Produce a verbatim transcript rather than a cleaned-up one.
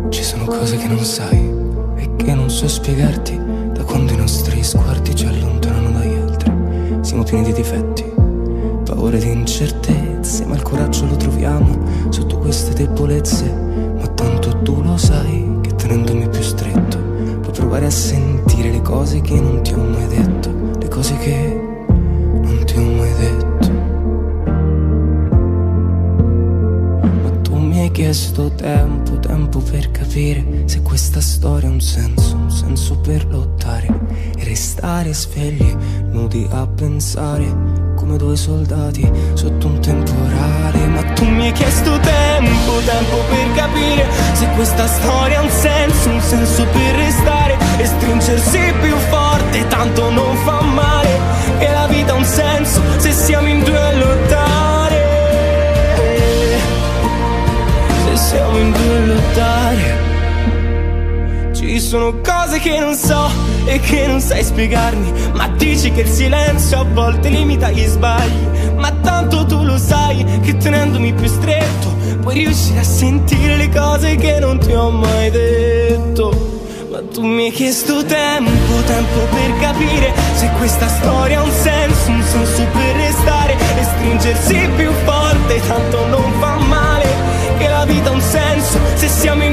Ci sono cose che non sai e che non so spiegarti, da quando i nostri sguardi ci allontanano dagli altri. Siamo pieni di difetti, paure di incertezze, ma il coraggio lo troviamo sotto queste debolezze. Ma tanto tu lo sai che tenendomi più stretto puoi provare a sentire le cose che non ti ho mai detto, le cose che non ti ho mai detto. Ma tu mi hai chiesto tempo, tempo per capire se questa storia ha un senso, un senso per lottare e restare svegli, nudi a pensare come due soldati sotto un temporale. Ma tu mi hai chiesto tempo, tempo per capire se questa storia ha un senso, un senso per restare e stringersi più forte, tanto non fa male. E la vita ha un senso se siamo in due a lottare, se siamo in due a lottare. Ci sono cose che non so e che non sai spiegarmi, ma dici che il silenzio a volte limita gli sbagli. Ma tanto tu lo sai che tenendomi più stretto puoi riuscire a sentire le cose che non ti ho mai detto. Ma tu mi hai chiesto tempo, tempo per capire se questa storia ha un senso, un senso per restare e stringersi più forte, tanto non fa male. Che la vita ha un senso se siamo in